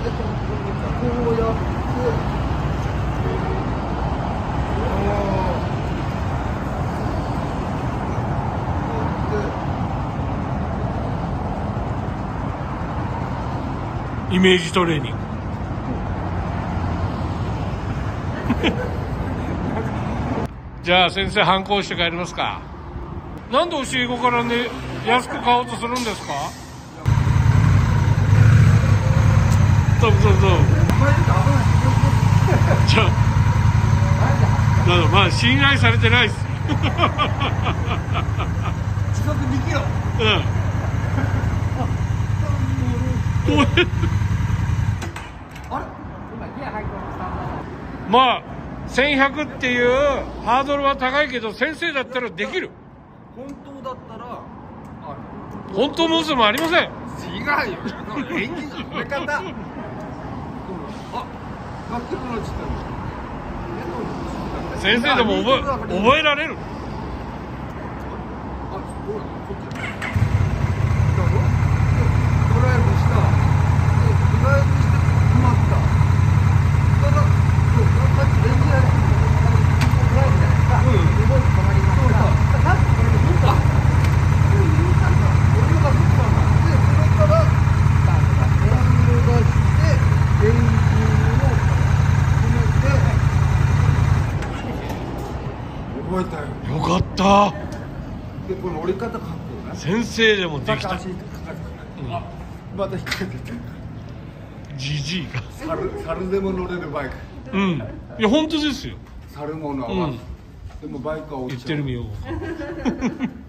うやって。 イメージトレーニングじゃあ先生反抗して帰りますか。なんで教え子からね安く買おうとするんですか。そうじゃあだからまあ信頼されてないっす自覚できよ。 こうあれ今ギア入ってました。 まあ1100っていうハードルは高いけど先生だったらできる。 本当だったら本当も嘘もありません。 違うよ。演技の入れ方。あ、楽器のちった先生でも覚えられる。 あ、そうだ、こっち。だろ？ドライブした。ドライブして止まった。ただ、さっきレンジやる。ドライブじゃないですか。動いて止まりました。さっきこれで見た。俺が見たんだ。で、それからスタートだ。レンジを出して、レンジを止めて。覚えたよ。 よかった。 で、この折り方かっこいいな。 先生でもできた。 あ、また引っ掛けてた。 ジジイが。 猿でも乗れるバイク。 うん。いや本当ですよ。 猿ものは。でもバイクは落ちちゃう。 言ってるみよう。